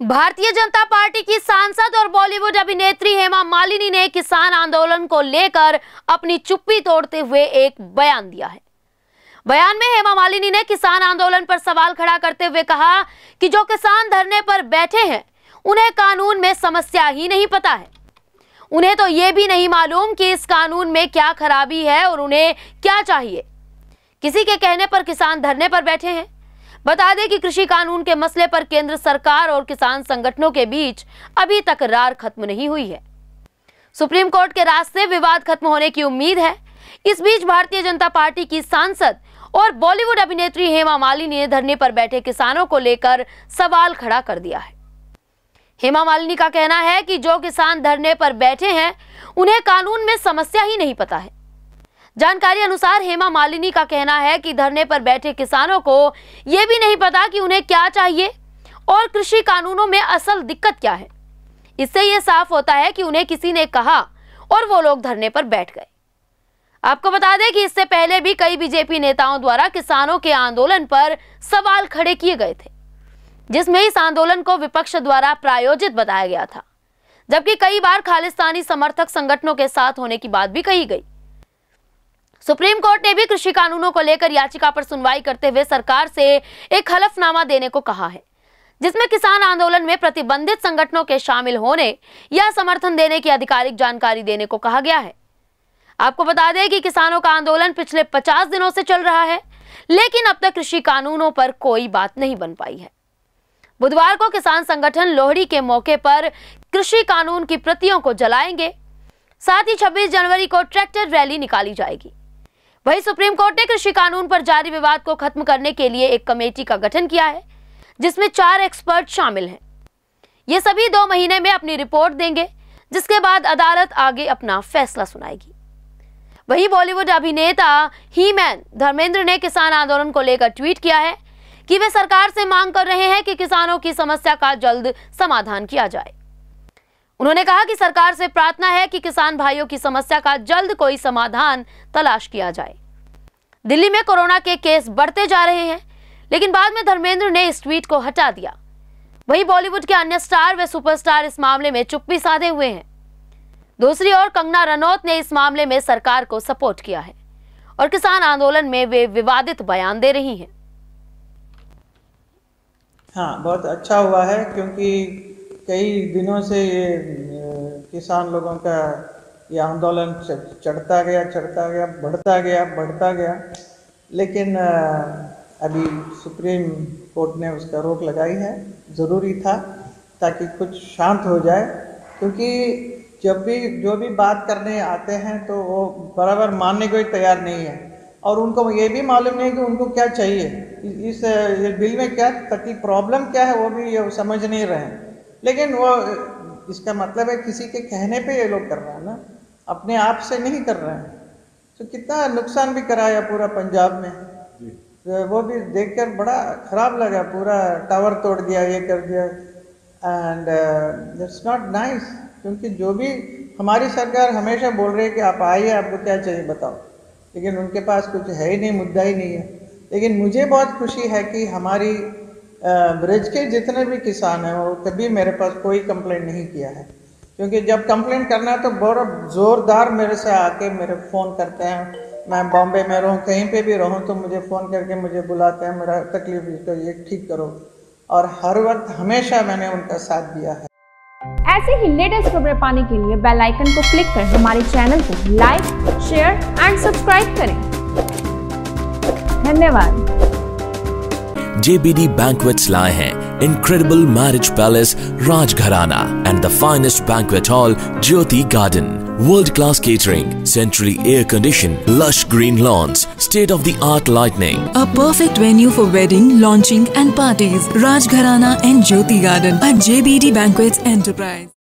Bharatiya Janata party की सांसद और बॉलीवुड अभिनेत्री हेमा मालिनी ने किसान आंदोलन को लेकर अपनी चुप्पी तोड़ते हुए एक बयान दिया है। बयान में हेमा मालिनी ने किसान आंदोलन पर सवाल खड़ा करते हुए कहा कि जो किसान धरने पर बैठे हैं उन्हें कानून में समस्या ही नहीं पता है। उन्हें तो ये भी नहीं मालूम कि इस कानून में क्या खराबी है और उन्हें क्या चाहिए। किसी के कहने पर किसान धरने पर बैठे हैं। बता दें कि कृषि कानून के मसले पर केंद्र सरकार और किसान संगठनों के बीच अभी तक रार खत्म नहीं हुई है। सुप्रीम कोर्ट के रास्ते विवाद खत्म होने की उम्मीद है। इस बीच भारतीय जनता पार्टी की सांसद और बॉलीवुड अभिनेत्री हेमा मालिनी ने धरने पर बैठे किसानों को लेकर सवाल खड़ा कर दिया है। हेमा मालिनी का कहना है कि जो किसान धरने पर बैठे हैं उन्हें कानून में समस्या ही नहीं पता है। जानकारी अनुसार हेमा मालिनी का कहना है कि धरने पर बैठे किसानों को यह भी नहीं पता कि उन्हें क्या चाहिए और कृषि कानूनों में असल दिक्कत क्या है। इससे यह साफ होता है कि उन्हें किसी ने कहा और वो लोग धरने पर बैठ गए। आपको बता दें कि इससे पहले भी कई बीजेपी नेताओं द्वारा किसानों के आंदोलन पर सवाल खड़े किए गए थे, जिसमें इस आंदोलन को विपक्ष द्वारा प्रायोजित बताया गया था, जबकि कई बार खालिस्तानी समर्थक संगठनों के साथ होने की बात भी कही गई। सुप्रीम कोर्ट ने भी कृषि कानूनों को लेकर याचिका पर सुनवाई करते हुए सरकार से एक हलफनामा देने को कहा है, जिसमें किसान आंदोलन में प्रतिबंधित संगठनों के शामिल होने या समर्थन देने की आधिकारिक जानकारी देने को कहा गया है। आपको बता दें कि किसानों का आंदोलन पिछले 50 दिनों से चल रहा है, लेकिन अब तक कृषि कानूनों पर कोई बात नहीं बन पाई है। बुधवार को किसान संगठन लोहड़ी के मौके पर कृषि कानून की प्रतियों को जलाएंगे। साथ ही 26 जनवरी को ट्रैक्टर रैली निकाली जाएगी। वहीं सुप्रीम कोर्ट ने कृषि कानून पर जारी विवाद को खत्म करने के लिए एक कमेटी का गठन किया है, जिसमें 4 एक्सपर्ट शामिल हैं। ये सभी 2 महीने में अपनी रिपोर्ट देंगे, जिसके बाद अदालत आगे अपना फैसला सुनाएगी। वहीं बॉलीवुड अभिनेता हीमैन धर्मेंद्र ने किसान आंदोलन को लेकर ट्वीट किया है कि वे सरकार से मांग कर रहे हैं कि किसानों की समस्या का जल्द समाधान किया जाए। उन्होंने कहा कि सरकार से प्रार्थना है कि किसान भाइयों की समस्या का जल्द कोई समाधान तलाश किया जाए। दिल्ली में कोरोना के केस बढ़ते जा रहे हैं, लेकिन बाद में धर्मेंद्र ने इस ट्वीट को हटा दिया। वहीं बॉलीवुड के अन्य स्टार व सुपरस्टार इस मामले में चुप्पी साधे हुए हैं। दूसरी ओर कंगना रनौत ने इस मामले में सरकार को सपोर्ट किया है और किसान आंदोलन में वे विवादित बयान दे रही हैं। हाँ, बहुत अच्छा हुआ है, क्योंकि कई दिनों से ये किसान लोगों का ये आंदोलन चढ़ता गया, बढ़ता गया, लेकिन अभी सुप्रीम कोर्ट ने उसका रोक लगाई है। ज़रूरी था ताकि कुछ शांत हो जाए, क्योंकि जब भी जो भी बात करने आते हैं तो वो बराबर मानने को ही तैयार नहीं है, और उनको ये भी मालूम नहीं कि उनको क्या चाहिए, इस ये बिल में क्या तकलीफ प्रॉब्लम क्या है वो भी ये समझ नहीं रहे हैं। लेकिन वो इसका मतलब है किसी के कहने पे ये लोग कर रहे हैं ना, अपने आप से नहीं कर रहे हैं। तो कितना नुकसान भी कराया पूरा पंजाब में, तो वो भी देखकर बड़ा ख़राब लगा। पूरा टावर तोड़ दिया, ये कर दिया, एंड दैट्स नॉट नाइस। क्योंकि जो भी हमारी सरकार हमेशा बोल रही है कि आप आइए, आपको क्या चाहिए बताओ, लेकिन उनके पास कुछ है ही नहीं, मुद्दा ही नहीं है। लेकिन मुझे बहुत खुशी है कि हमारी ब्रिज के जितने भी किसान हैं वो कभी मेरे पास कोई कंप्लेंट नहीं किया है, क्योंकि जब कंप्लेंट करना है तो बहुत ज़ोरदार मेरे से आके मेरे फ़ोन करते हैं। मैं बॉम्बे में रहूँ, कहीं पे भी रहूँ, तो मुझे फ़ोन करके मुझे बुलाते हैं, मेरा तकलीफ इसको ये ठीक करो, और हर वक्त हमेशा मैंने उनका साथ दिया है। ऐसे ही लेटेस्ट खबरें पाने के लिए बेल आइकन को क्लिक कर हमारे चैनल को लाइक, शेयर एंड सब्सक्राइब करें। धन्यवाद। JBD Banquets लाए हैं incredible marriage palace Rajgharana and the finest banquet hall Jyoti Garden. World-class catering, centrally air-conditioned, lush green lawns, state-of-the-art lighting. A perfect venue for wedding, launching and parties. Rajgharana and Jyoti Garden at JBD Banquets Enterprise.